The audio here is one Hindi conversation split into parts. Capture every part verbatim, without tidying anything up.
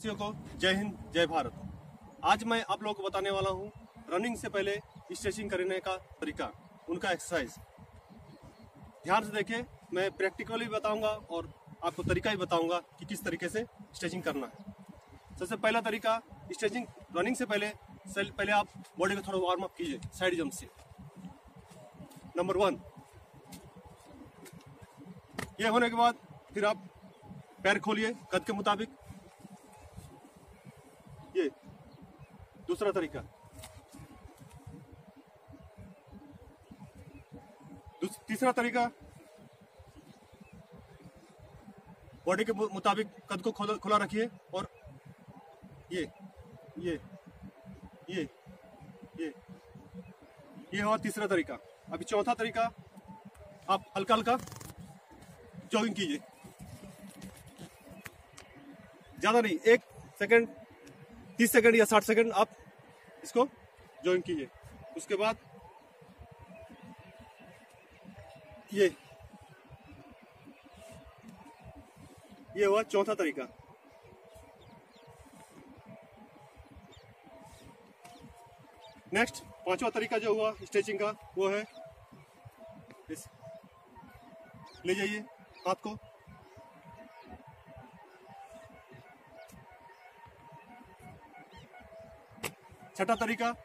साथियों को जय हिंद जय भारत। आज मैं आप लोगों को बताने वाला हूं रनिंग से पहले स्ट्रेचिंग करने का तरीका, उनका एक्सरसाइज। ध्यान से देखें, मैं प्रैक्टिकली बताऊंगा और आपको तरीका ही बताऊंगा कि किस तरीके से स्ट्रेचिंग करना है। सबसे पहला तरीका, स्ट्रेचिंग रनिंग से पहले पहले आप बॉडी को थोड़ा वार्म अप कीजिए साइड जंप से। नंबर वन, ये होने के बाद फिर आप पैर खोलिए कद के मुताबिक। ये दूसरा तरीका। तीसरा तरीका, बॉडी के मुताबिक कद को खुला रखिए और ये ये ये ये ये हुआ तीसरा तरीका। अभी चौथा तरीका, आप हल्का हल्का जॉगिंग कीजिए, ज्यादा नहीं, एक सेकंड, तीस सेकंड या साठ सेकंड आप इसको जॉगिंग कीजिए। उसके बाद ये ये हुआ चौथा तरीका। नेक्स्ट पांचवा तरीका जो हुआ स्ट्रेचिंग का, वो है इस ले जाइए हाथ को, छठा तरीका,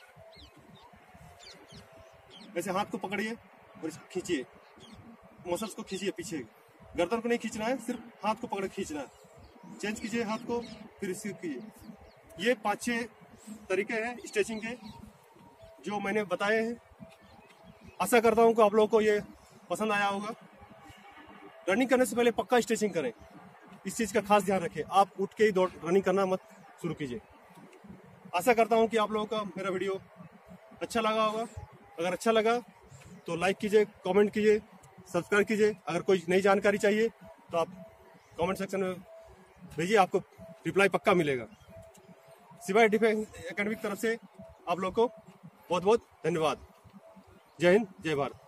ऐसे हाथ को पकड़िए और इसको खींचिए, मसल्स को खींचिए पीछे, गर्दन को नहीं खींचना है, सिर्फ हाथ को पकड़ खींचना है। चेंज कीजिए हाथ को, फिर इसको कीजिए। ये पांच छह तरीके हैं स्ट्रेचिंग के जो मैंने बताए हैं। आशा करता हूं कि आप लोगों को ये पसंद आया होगा। रनिंग करने से पहले पक्का स्ट्रेचिंग करें, इस चीज का खास ध्यान रखें। आप उठ के ही दौड़ रनिंग करना मत शुरू कीजिए। आशा करता हूं कि आप लोगों का मेरा वीडियो अच्छा लगा होगा। अगर अच्छा लगा तो लाइक कीजिए, कमेंट कीजिए, सब्सक्राइब कीजिए। अगर कोई नई जानकारी चाहिए तो आप कमेंट सेक्शन में भेजिए, आपको रिप्लाई पक्का मिलेगा। सिवाय डिफेंस एकेडमी की तरफ से आप लोग को बहुत बहुत धन्यवाद। जय हिंद जय भारत।